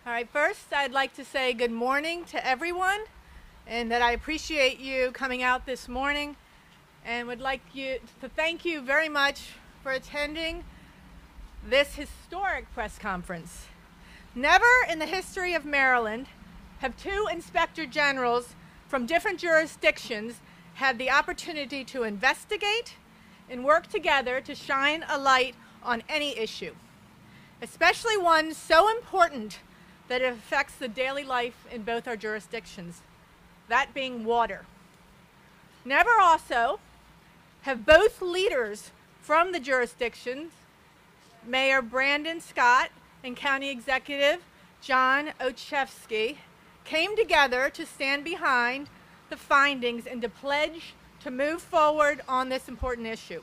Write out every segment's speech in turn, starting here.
All right, first I'd like to say good morning to everyone and that I appreciate you coming out this morning and would like to thank you very much for attending this historic press conference. Never in the history of Maryland have two inspector generals from different jurisdictions had the opportunity to investigate and work together to shine a light on any issue, especially one so important that it affects the daily life in both our jurisdictions, that being water. Never also have both leaders from the jurisdictions, Mayor Brandon Scott and County Executive John Ochefsky, came together to stand behind the findings and to pledge to move forward on this important issue.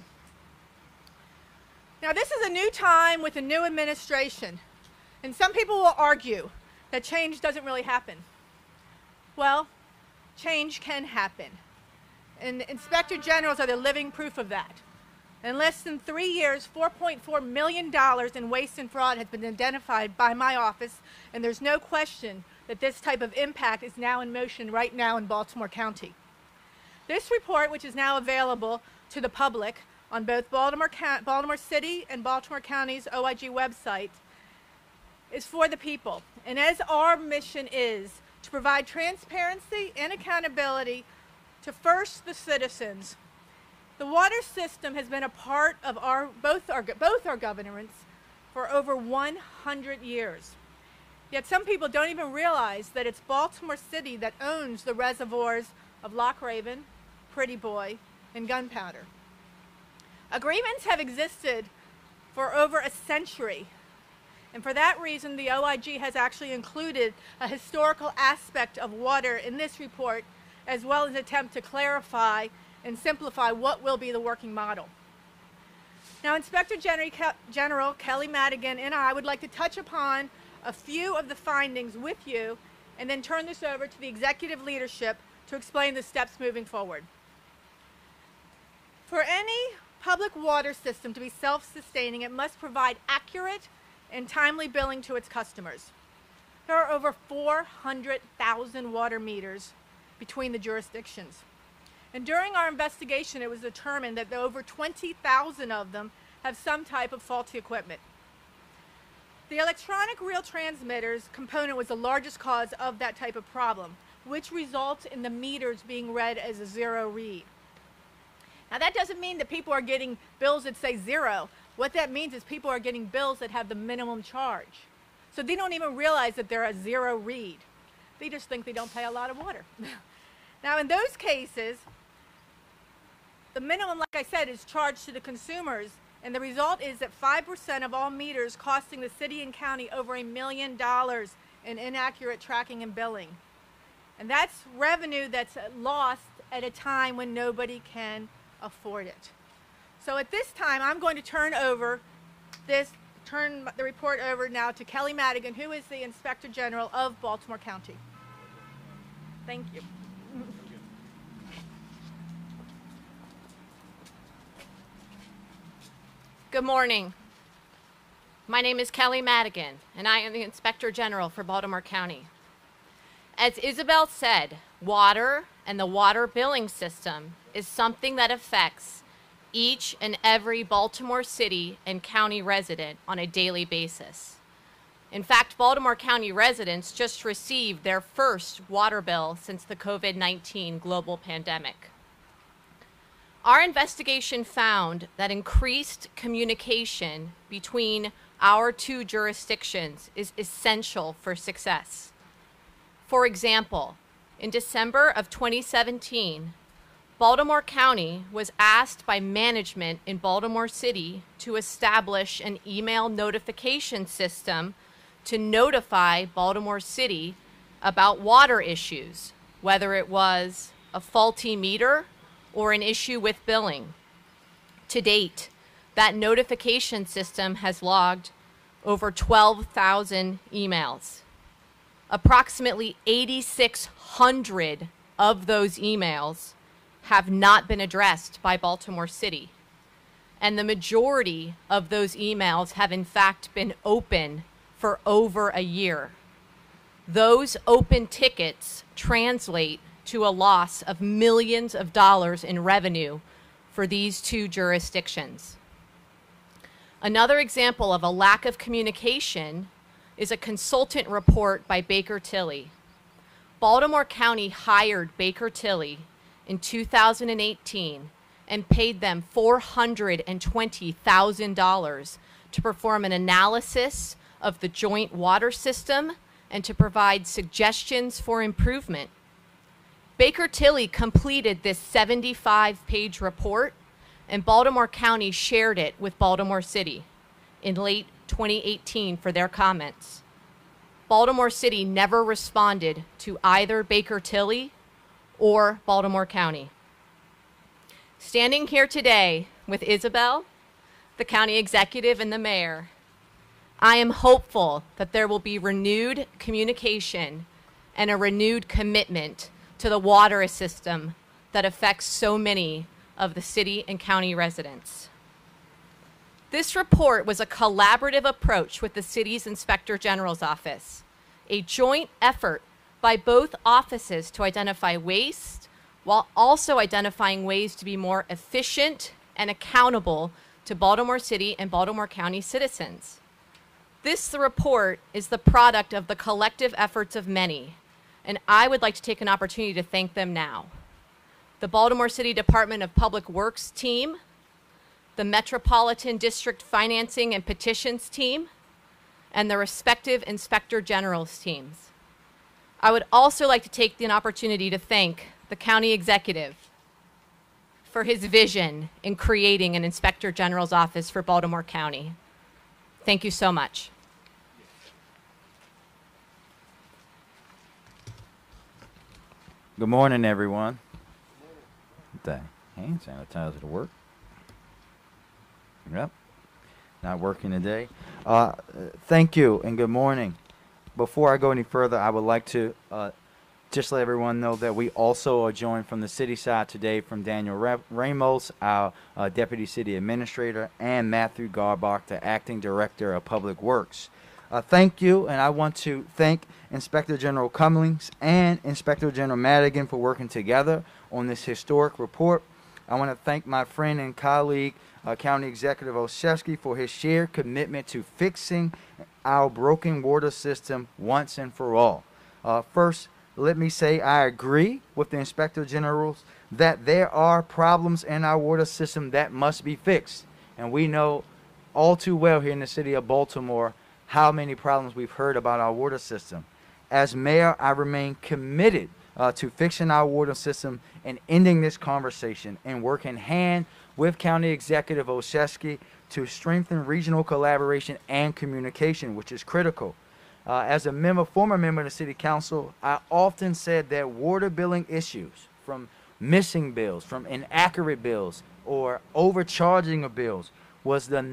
Now, this is a new time with a new administration. And some people will argue that change doesn't really happen. Well, change can happen. And inspector generals are the living proof of that. In less than 3 years, $4.4 million in waste and fraud has been identified by my office, and there's no question that this type of impact is now in motion right now in Baltimore County. This report, which is now available to the public on both Baltimore City and Baltimore County's OIG website, is for the people. And as our mission is to provide transparency and accountability to first the citizens, the water system has been a part of both our governance for over 100 years. Yet some people don't even realize that it's Baltimore City that owns the reservoirs of Loch Raven, Pretty Boy, and Gunpowder. Agreements have existed for over a century, and for that reason the OIG has actually included a historical aspect of water in this report, as well as an attempt to clarify and simplify what will be the working model. Now, Inspector General Kelly Madigan and I would like to touch upon a few of the findings with you and then turn this over to the executive leadership to explain the steps moving forward. For any public water system to be self-sustaining, it must provide accurate and timely billing to its customers. There are over 400,000 water meters between the jurisdictions. And during our investigation, it was determined that over 20,000 of them have some type of faulty equipment. The electronic reel transmitters component was the largest cause of that type of problem, which results in the meters being read as a zero read. Now, that doesn't mean that people are getting bills that say zero. What that means is people are getting bills that have the minimum charge. So they don't even realize that they're a zero read. They just think they don't pay a lot of water. Now, in those cases, the minimum, like I said, is charged to the consumers, and the result is that 5% of all meters costing the city and county over $1 million in inaccurate tracking and billing. And that's revenue that's lost at a time when nobody can afford it. So at this time, I'm going to turn the report over now to Kelly Madigan, who is the Inspector General of Baltimore County. Thank you. Good morning. My name is Kelly Madigan, and I am the Inspector General for Baltimore County. As Isabel said, water and the water billing system is something that affects each and every Baltimore City and County resident on a daily basis. In fact, Baltimore County residents just received their first water bill since the COVID-19 global pandemic. Our investigation found that increased communication between our two jurisdictions is essential for success. For example, in December of 2017, Baltimore County was asked by management in Baltimore City to establish an email notification system to notify Baltimore City about water issues, whether it was a faulty meter or an issue with billing. To date, that notification system has logged over 12,000 emails. Approximately 8,600 of those emails have not been addressed by Baltimore City. And the majority of those emails have in fact been open for over a year. those open tickets translate to a loss of millions of dollars in revenue for these two jurisdictions. Another example of a lack of communication is a consultant report by Baker Tilly. Baltimore County hired Baker Tilly in 2018 and paid them $420,000 to perform an analysis of the joint water system and to provide suggestions for improvement. Baker Tilly completed this 75-page report, and Baltimore County shared it with Baltimore City in late 2018 for their comments. Baltimore City never responded to either Baker Tilly or Baltimore County. Standing here today with Isabel, the county executive, and the mayor, I am hopeful that there will be renewed communication and a renewed commitment to the water system that affects so many of the city and county residents. This report was a collaborative approach with the city's Inspector General's office, a joint effort by both offices to identify waste while also identifying ways to be more efficient and accountable to Baltimore City and Baltimore County citizens. This report is the product of the collective efforts of many, and I would like to take an opportunity to thank them now. The Baltimore City Department of Public Works team, the Metropolitan District Financing and Petitions team, and the respective Inspector General's teams. I would also like to take an opportunity to thank the county executive for his vision in creating an Inspector General's office for Baltimore County. Thank you so much. Good morning, everyone. The hand sanitizer to work. Yep. Not working today. Thank you and good morning. Before I go any further, I would like to just let everyone know that we also are joined from the city side today from Daniel Ramos, our Deputy City Administrator, and Matthew Garbach, the Acting Director of Public Works. Thank you, and I want to thank Inspector General Cummings and Inspector General Madigan for working together on this historic report. I want to thank my friend and colleague, County Executive Olszewski, for his shared commitment to fixing our broken water system once and for all. First, let me say I agree with the Inspector Generals that there are problems in our water system that must be fixed. And we know all too well here in the city of Baltimore how many problems we've heard about our water system. As mayor, I remain committed to fixing our water system and ending this conversation and working hand with County Executive Olszewski to strengthen regional collaboration and communication, which is critical. As a former member of the City Council, I often said that water billing issues, from missing bills, from inaccurate bills, or overcharging of bills, was the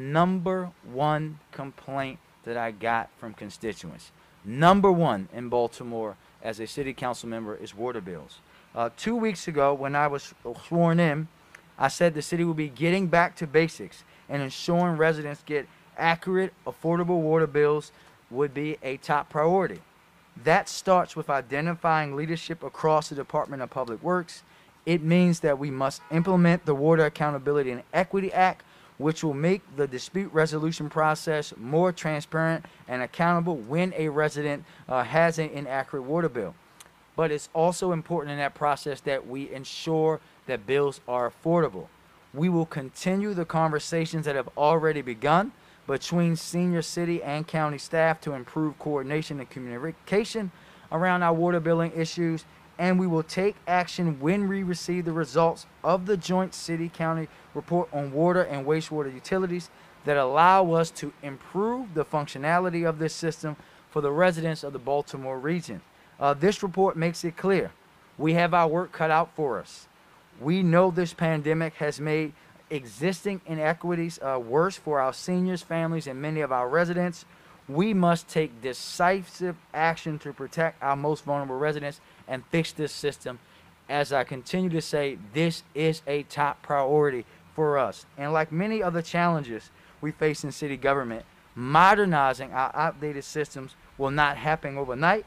#1 complaint that I got from constituents. #1 in Baltimore as a City Council member is water bills. 2 weeks ago, when I was sworn in, I said the city will be getting back to basics and ensuring residents get accurate, affordable water bills would be a top priority. That starts with identifying leadership across the Department of Public Works. It means that we must implement the Water Accountability and Equity Act, which will make the dispute resolution process more transparent and accountable when a resident has an inaccurate water bill. But it's also important in that process that we ensure that bills are affordable. We will continue the conversations that have already begun between senior city and county staff to improve coordination and communication around our water billing issues, and we will take action when we receive the results of the joint city-county report on water and wastewater utilities that allow us to improve the functionality of this system for the residents of the Baltimore region. This report makes it clear we have our work cut out for us. We know this pandemic has made existing inequities worse for our seniors, families, and many of our residents. We must take decisive action to protect our most vulnerable residents and fix this system. As I continue to say, this is a top priority for us. And like many other challenges we face in city government, modernizing our outdated systems will not happen overnight,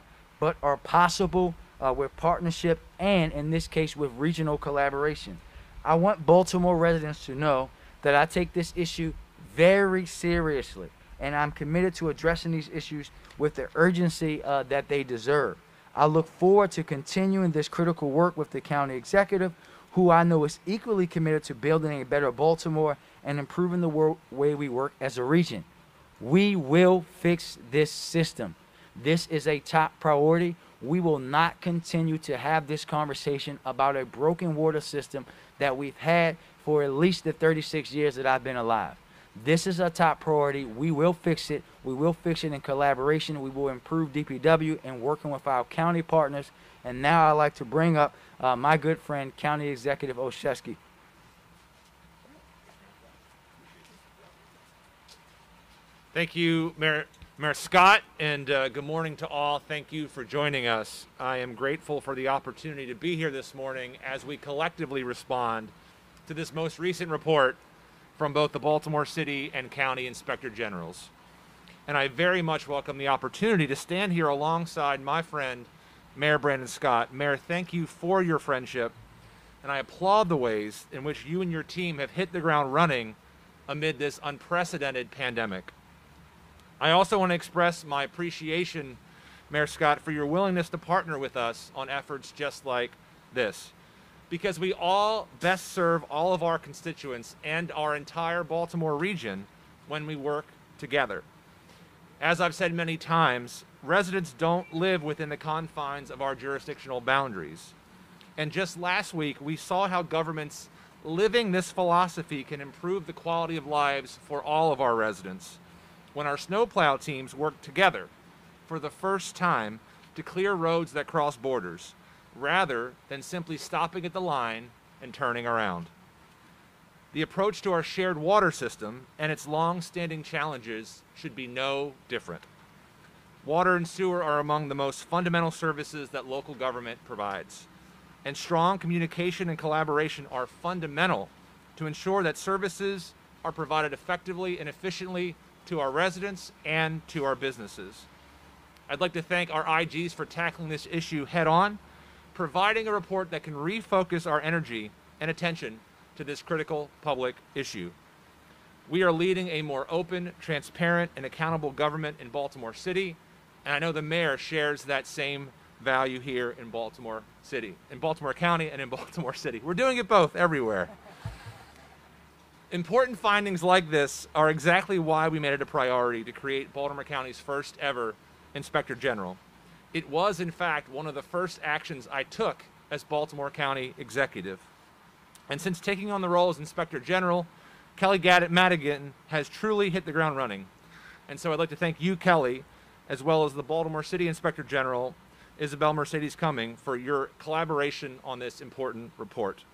but are possible with partnership and, in this case, with regional collaboration. I want Baltimore residents to know that I take this issue very seriously, and I'm committed to addressing these issues with the urgency that they deserve. I look forward to continuing this critical work with the county executive, who I know is equally committed to building a better Baltimore and improving the way we work as a region. We will fix this system. This is a top priority. We will not continue to have this conversation about a broken water system that we've had for at least the 36 years that I've been alive. This is a top priority. We will fix it. We will fix it in collaboration. We will improve DPW and working with our county partners. And now I'd like to bring up my good friend, County Executive Olszewski. Thank you, Mayor Scott, and good morning to all. Thank you for joining us. I am grateful for the opportunity to be here this morning as we collectively respond to this most recent report from both the Baltimore City and County Inspector Generals. And I very much welcome the opportunity to stand here alongside my friend, Mayor Brandon Scott. Mayor, thank you for your friendship, and I applaud the ways in which you and your team have hit the ground running amid this unprecedented pandemic. I also want to express my appreciation, Mayor Scott, for your willingness to partner with us on efforts just like this, because we all best serve all of our constituents and our entire Baltimore region when we work together. As I've said many times, residents don't live within the confines of our jurisdictional boundaries. And just last week, we saw how governments living this philosophy can improve the quality of lives for all of our residents when our snowplow teams work together for the first time to clear roads that cross borders, rather than simply stopping at the line and turning around. The approach to our shared water system and its long-standing challenges should be no different. Water and sewer are among the most fundamental services that local government provides, and strong communication and collaboration are fundamental to ensure that services are provided effectively and efficiently to our residents and to our businesses. I'd like to thank our IGs for tackling this issue head-on, providing a report that can refocus our energy and attention to this critical public issue. We are leading a more open, transparent, and accountable government in Baltimore City, and I know the mayor shares that same value here in Baltimore City, in Baltimore County and in Baltimore City. We're doing it both everywhere. Important findings like this are exactly why we made it a priority to create Baltimore County's first ever Inspector General. It was, in fact, one of the first actions I took as Baltimore County Executive. And since taking on the role as Inspector General, Kelly Madigan has truly hit the ground running. And so I'd like to thank you, Kelly, as well as the Baltimore City Inspector General, Isabel Mercedes Cumming, for your collaboration on this important report.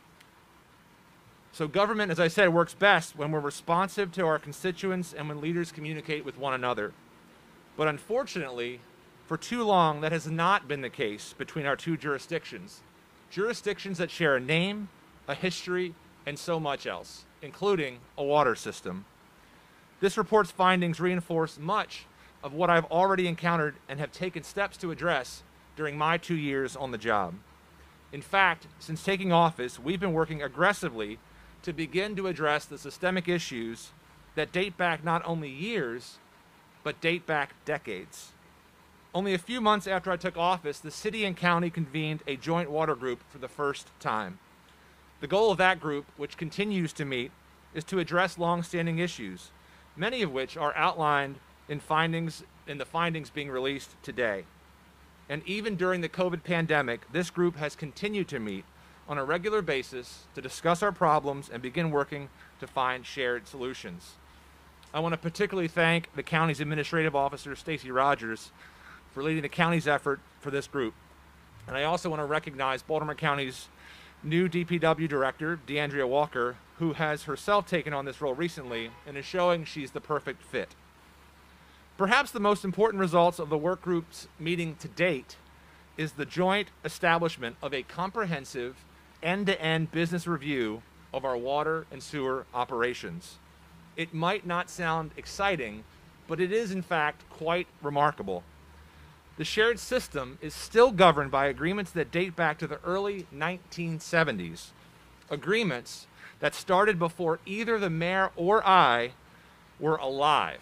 So government, as I said, works best when we're responsive to our constituents and when leaders communicate with one another. But unfortunately, for too long, that has not been the case between our two jurisdictions. Jurisdictions that share a name, a history, and so much else, including a water system. This report's findings reinforce much of what I've already encountered and have taken steps to address during my 2 years on the job. In fact, since taking office, we've been working aggressively to begin to address the systemic issues that date back not only years, but date back decades. Only a few months after I took office, the city and county convened a joint water group for the first time. The goal of that group, which continues to meet, is to address long-standing issues, many of which are outlined in the findings being released today. And even during the COVID pandemic, this group has continued to meet on a regular basis to discuss our problems and begin working to find shared solutions. I want to particularly thank the county's administrative officer, Stacy Rogers, for leading the county's effort for this group. And I also want to recognize Baltimore County's new DPW director, DeAndrea Walker, who has herself taken on this role recently and is showing she's the perfect fit. Perhaps the most important results of the work group's meeting to date is the joint establishment of a comprehensive end-to-end business review of our water and sewer operations. It might not sound exciting, but it is in fact quite remarkable. the shared system is still governed by agreements that date back to the early 1970s, agreements that started before either the mayor or I were alive.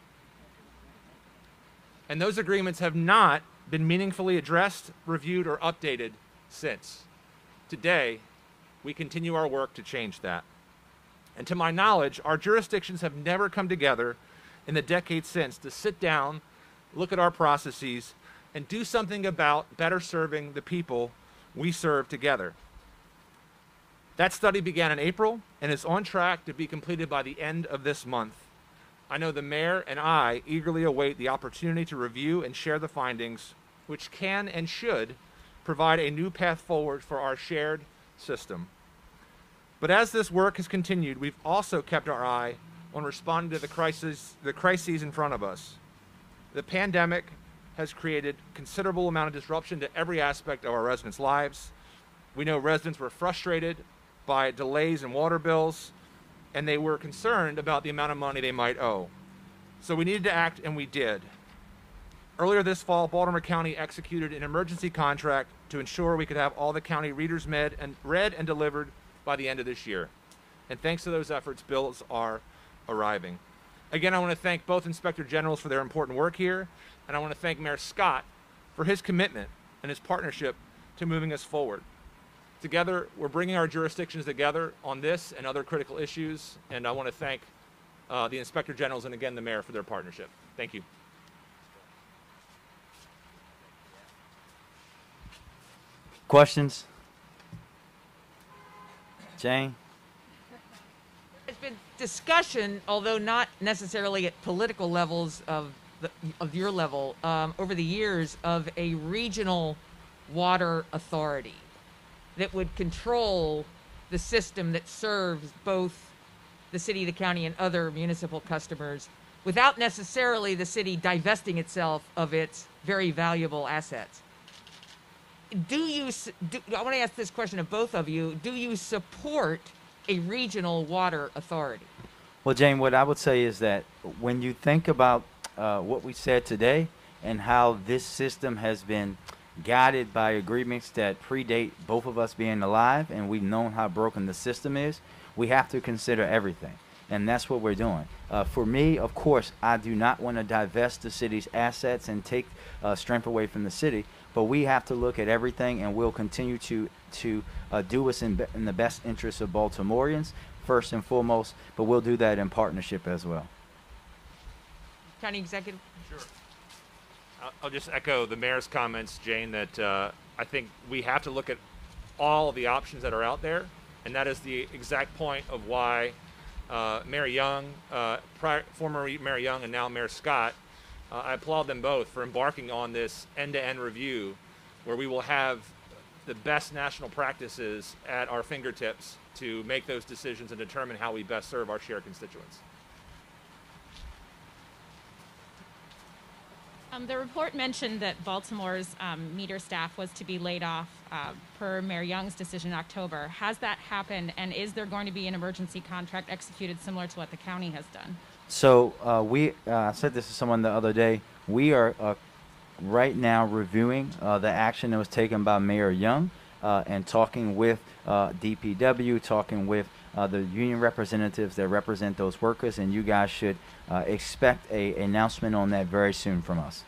And those agreements have not been meaningfully addressed, reviewed, or updated since. Today, we continue our work to change that. And to my knowledge, our jurisdictions have never come together in the decades since to sit down, look at our processes, and do something about better serving the people we serve together. That study began in April and is on track to be completed by the end of this month. I know the mayor and I eagerly await the opportunity to review and share the findings, which can and should provide a new path forward for our shared system. But as this work has continued, we've also kept our eye on responding to the crises in front of us. The pandemic has created considerable amount of disruption to every aspect of our residents' lives. We know residents were frustrated by delays in water bills, and they were concerned about the amount of money they might owe. So we needed to act, and we did. Earlier this fall, Baltimore County executed an emergency contract to ensure we could have all the county readers read and delivered by the end of this year. And thanks to those efforts, bills are arriving. Again, I want to thank both Inspector Generals for their important work here, and I want to thank Mayor Scott for his commitment and his partnership to moving us forward. Together, we're bringing our jurisdictions together on this and other critical issues, and I want to thank the Inspector Generals and again the Mayor for their partnership. Thank you. Questions? Jane? There's been discussion, although not necessarily at political levels of your level, over the years of a regional water authority that would control the system that serves both the city, the county, and other municipal customers without necessarily the city divesting itself of its very valuable assets. I want to ask this question of both of you. Do you support a regional water authority? Well, Jane, what I would say is that when you think about what we said today and how this system has been guided by agreements that predate both of us being alive, and we've known how broken the system is, we have to consider everything. And that's what we're doing. For me, of course, I do not want to divest the city's assets and take strength away from the city, but we have to look at everything, and we'll continue to do what's in the best interest of Baltimoreans, first and foremost, but we'll do that in partnership as well. County Executive? Sure. I'll just echo the mayor's comments, Jane, that I think we have to look at all the options that are out there, and that is the exact point of why Mayor Young, former Mayor Young and now Mayor Scott, I applaud them both for embarking on this end-to-end review where we will have the best national practices at our fingertips to make those decisions and determine how we best serve our shared constituents. The report mentioned that Baltimore's meter staff was to be laid off per Mayor Young's decision in October. Has that happened, and is there going to be an emergency contract executed similar to what the county has done? So I said this to someone the other day. We are right now reviewing the action that was taken by Mayor Young and talking with DPW, talking with the union representatives that represent those workers, and you guys should expect an announcement on that very soon from us.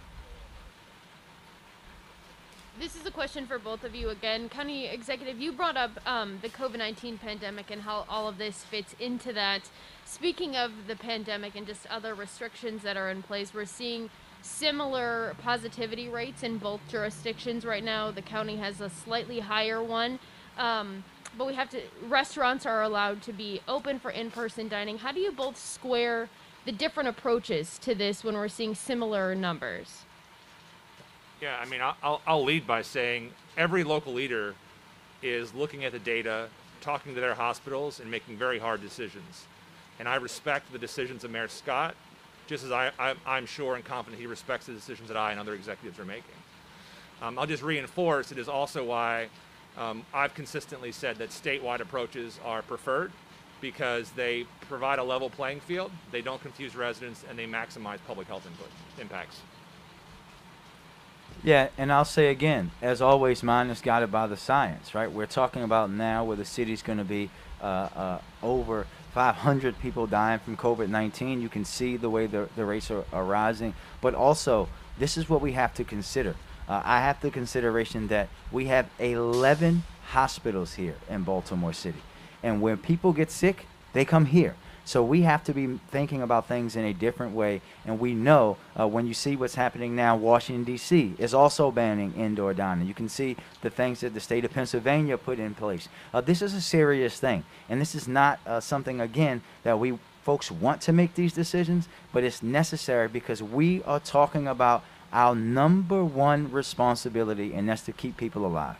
This is a question for both of you again. County Executive, you brought up the COVID-19 pandemic and how all of this fits into that. Speaking of the pandemic and just other restrictions that are in place, we're seeing similar positivity rates in both jurisdictions right now. The county has a slightly higher one, but restaurants are allowed to be open for in-person dining. How do you both square the different approaches to this when we're seeing similar numbers? Yeah, I mean, I'll lead by saying every local leader is looking at the data, talking to their hospitals, and making very hard decisions. And I respect the decisions of Mayor Scott, just as I'm sure and confident he respects the decisions that I and other executives are making. I'll just reinforce it is also why I've consistently said that statewide approaches are preferred because they provide a level playing field, they don't confuse residents, and they maximize public health impacts. Yeah, and I'll say again, as always, mine is guided by the science, right? We're talking about now where the city's going to be over 500 people dying from COVID-19. You can see the way the rates are rising. But also, this is what we have to consider. I have the consideration that we have 11 hospitals here in Baltimore City. And when people get sick, they come here. So we have to be thinking about things in a different way. And we know when you see what's happening now, Washington, D.C. is also banning indoor dining. You can see the things that the state of Pennsylvania put in place. This is a serious thing. And this is not something, again, that we folks want to make these decisions, but it's necessary because we are talking about our number one responsibility, and that's to keep people alive.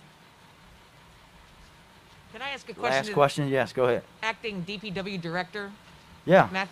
Can I ask a question? Last question, yes, go ahead. Acting DPW Director, Yeah. Matt.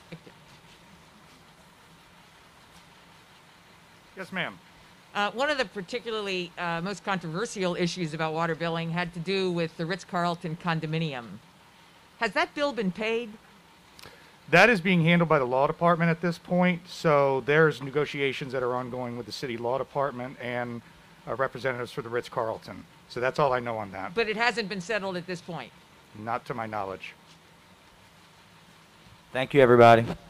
Yes, ma'am. One of the particularly most controversial issues about water billing had to do with the Ritz-Carlton condominium. Has that bill been paid? That is being handled by the law department at this point. So there's negotiations that are ongoing with the city law department and representatives for the Ritz-Carlton. So that's all I know on that. But it hasn't been settled at this point. Not to my knowledge. Thank you, everybody.